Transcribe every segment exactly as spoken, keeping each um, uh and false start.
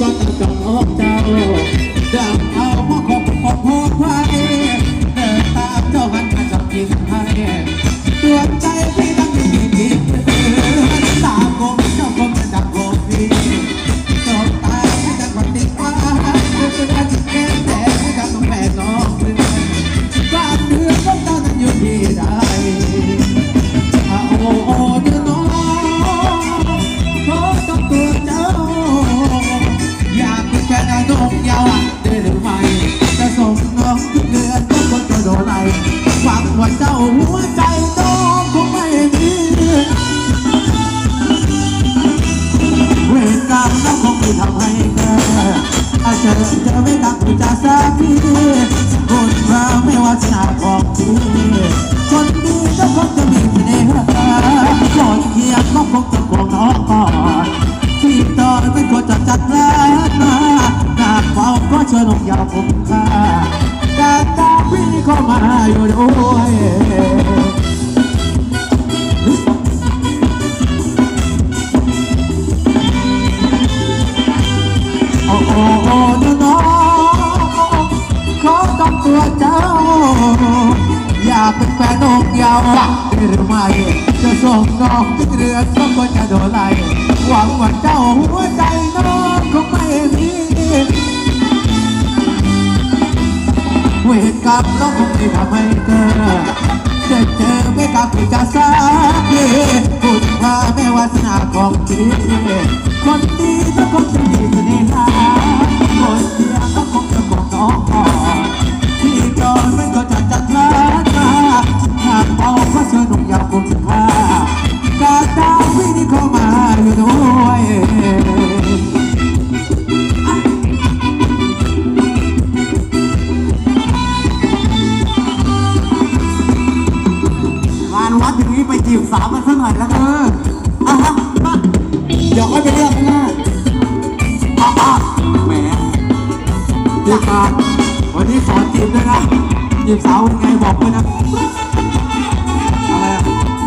ก็ต้องจองอกเจ้าเดิมเอาพ่อของพ่อพ่อไว้เดินตามเจ้าหันมาจับกินให้ตัวใจพี่ต้องมีดีตาโกงเจ้าคงจะจับโกงพี่ตกตายให้จับวันติดว่าจะได้จิตแก่แต่ให้จับต้องแม่น้องเพื่อนความเดือดก็ต้องอยู่ที่ใดโอ้โอ้เดี๋ยวน้องขอต้องตัวเจ้าอยากเป็นแฟนน้องยาวได้หรือไม่จะส่งน้องทุกเดือนก็คนจะโดนไหลหวังว่าเจ้าหัวใจน้องคงไม่มีเวรกรรมน้องคงไม่ทำให้เธออาจจะเจอไม่ตั้งใจสักทีคนเราไม่ว่าจะหนาของพี่คนดีก็คงจะมีเสน่ห์คนเคียงก็คงจะโกงน้องก่อนที่ตอนไม่ควรจะจัดแรงมาหน้าเฝ้าก็เชิญลงยาวผมค่าการตาพี่เข้ามาอยู่ด้วยโอ้โอ้โอ้น้องขอต้องตัวเจ้าอยากเป็นแฟนนกยาวได้หรือไม่จะส่งน้องที่เรือก็ควรจะโดนไล่หวังว่าเจ้าหัวใจน้องคงไม่มีเวรกรรมน้องคงไม่ทำให้เธอจะเจอไม่กลับไปจะสักทีคุณพาไม่วาสนาของพี่คนดีก็คงจะมีเสน่หาคนเดียวก็คงจะคงน้องพอที่จอนไม่ก็จะจัดร้านมาหากเอาก็เชิญหนุ่มยาวคงจะพาการตาพี่นี่เข้ามาอยู่ด้วยงานวัดอย่างนี้ไปจีบสาวกันสักหน่อยแล้วกันอ่ะฮะมาเดี๋ยวค่อยไปเลือกนะอ่ะอ่ะแหมจีบมาวันนี้สอนจีบด้วยนะจีบสาวยังไงบอกด้วยนะอะไรอ่ะ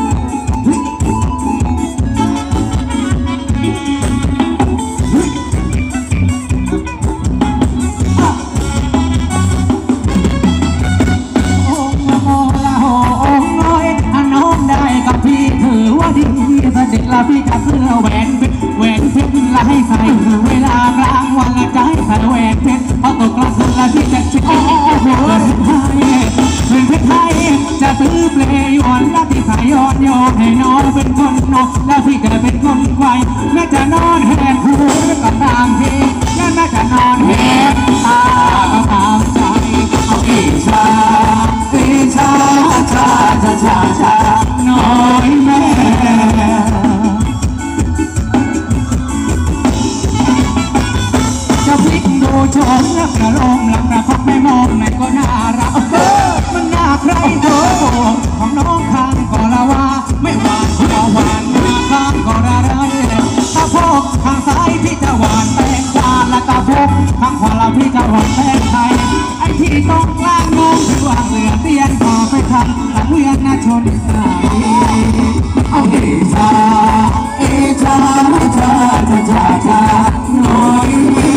พี่จะซื้อแหวนเพชรแหวนเพชรละให้ใส่เวลากลางวันละจะให้ใส่แหวนเพชรพอตกกลางคืนละพี่จะชิโอ้โหเงินเพชรไทยเงินเพชรไทยจะซื้อเปลยวนละที่ใส่ย้อนโยนให้น้องเป็นคนนกแล้วพี่จะเป็นคนควายแม่จะนอนแหกหูก็ตามพี่และแม่จะนอนแหกตาก็ตามใจเอาอีชาอีชาชาชาชาชาน้อยแม่พลิกดูชมแล้วกระลมหลังระพักไม่มองแม่ก็น่ารักเออมันน่าใครเธอของน้องข้างก็ละว่าไม่หวานก็หวานหน้าข้างก็ระไรตาพกข้างซ้ายพี่จะหวานแป้งจานและตาพกข้างขวาเราพี่จะหวานแป้งไทยไอ้ที่ตรงกลางงงคือว่าเหลือเตียนก็ไปทำหลังเวียนหน้าชนใจเอาเอชาเอชาชาชาชาชาน้อย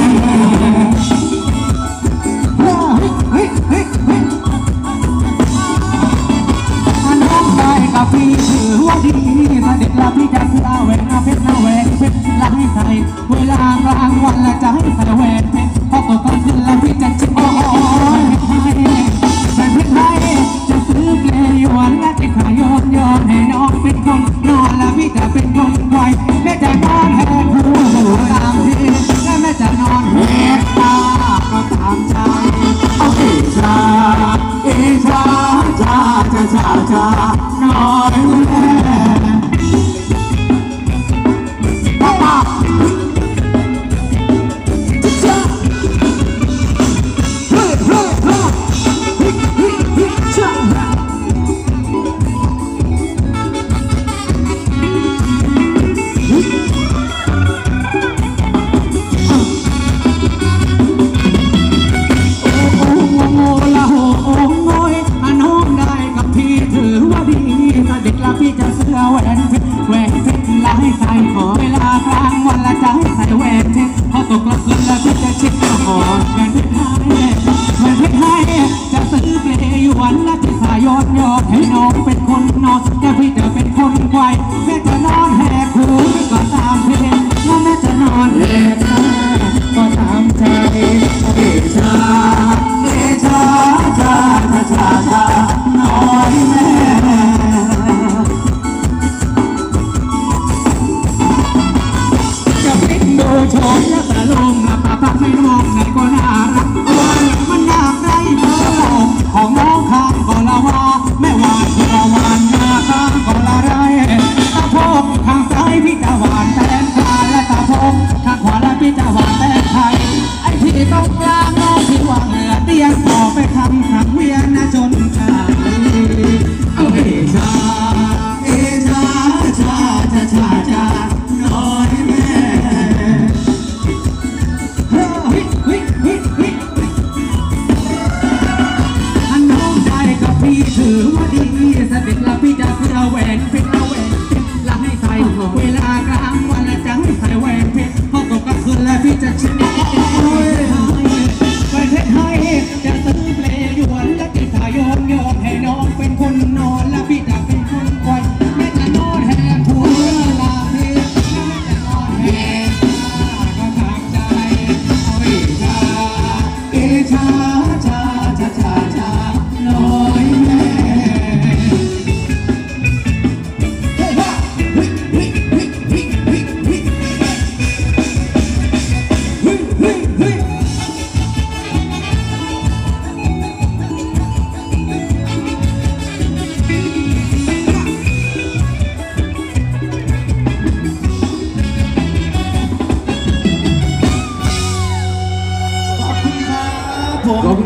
พี่ถือว่าดีมาเด็กละพี่จะซื้อเอาแหวนเพชรเอาแหวนเพชรละให้ใส่เวลากลางวันละจะให้ใส่แหวนเพชรพอตกกลางคืนละพี่จะชิโอ้ยเพชรไทยแหวนเพชรไทยจะซื้อเปลยวนและจะขายย้อนย้อนให้น้องเป็นคนนอนละพี่จะเป็นคนคอยแม่จะนอนแหกหูตามที่และแม่จะนอนแหกตาก็ตามใจเอาเอชาเอชาชาชาชาชาน้อยแม่ป้า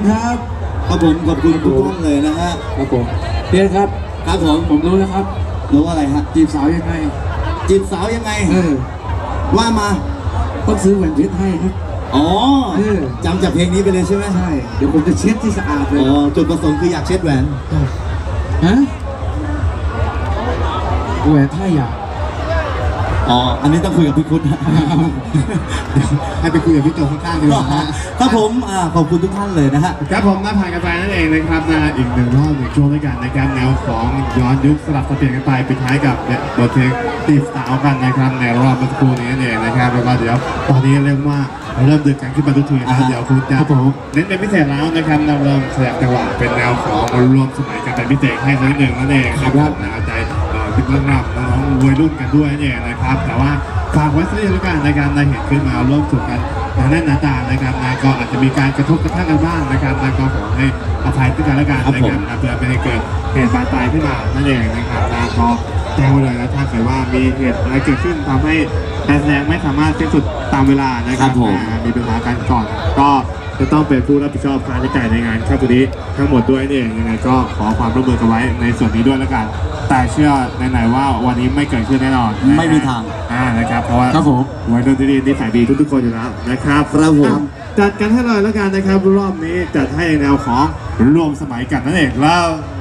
ครับครับผมขอบคุณทุกท่านเลยนะฮะครับผมเพียรครับครับผมผมรู้แล้วครับรู้อะไรฮะจีบสาวยังไงจีบสาวยังไงเออว่ามาต้องซื้อแหวนเพชรให้ครับอ๋อเออจำจากเพลงนี้ไปเลยใช่ไหมใช่เดี๋ยวผมจะเช็ดที่สะอาดเลยอ๋อจุดประสงค์คืออยากเช็ดแหวนฮะแหวนท่าอยากอ๋ออันนี้ต้องคุยกับพี่คุดนะให้ไปคุยกับพี่โจข้างๆดีกว่าครับผมอ่าขอบคุณทุกท่านเลยนะฮะครับผมหน้าผ่านกันไปนั่นเองนะครับนะอีกหนึ่งรอบหนึ่งช่วงด้วยกันนะครับแนวของย้อนยุคสลับสับเปลี่ยนกันไปปิดท้ายกับบทเพลงตีสาวกันนะครับในรอบเมื่อสักครู่นี้นั่นเองนะครับแล้วก็เดี๋ยวตอนนี้เรียกว่าเริ่มดึกกันขึ้นมาทุกทีนะเดี๋ยวคุณจะเน้นเป็นพิเศษแล้วนะครับนำเริ่มแสดงจังหวะเป็นแนวของรวมสมัยกันเป็นพิเศษให้สักนิดหนึ่งนั่นเองนะครับนะเอาใจเป็นเรื่องราวน้องวัยรุ่นกันด้วยนั่นเองนะครับแต่ว่าฝากไว้สักนิดแล้วกันในการได้เห็นขึ้นมาร่วมสุขกันหนาแน่นหนาตานะครับนะก็อาจจะมีการกระทบกระทั่งกันบ้างนะครับนะก็ขอให้อภัยซึ่งกันและกันนะครับนะเพื่อไม่ให้เกิดเหตุบานปลายขึ้นมานั่นเองนะครับนะก็แจ้งไว้เลยนะถ้าเกิดว่ามีเหตุอะไรเกิดขึ้นทำให้การแสดงไม่สามารถสิ้นสุดตามเวลานะครับมีปัญหากันก่อนก็จะต้องเป็นผู้รับผิดชอบค่าใช้จ่ายในงานครับตัวนี้ทั้งหมดด้วยนี่เองยังไงก็ขอความร่วมมือกันไว้ในส่วนนี้ด้วยแล้วกันแต่เชื่อไหนๆว่าวันนี้ไม่เกิดขึ้นแน่นอนไม่มีทางอ่านะครับเพราะว่าครับผมวัยรุ่นที่ดีนิสัยดีทุกๆคนอยู่แล้วนะครับครับผมจัดกันให้เลยแล้วกันนะครับรอบนี้จัดให้ในแนวของรวมสมัยกันนั่นเองแล้ว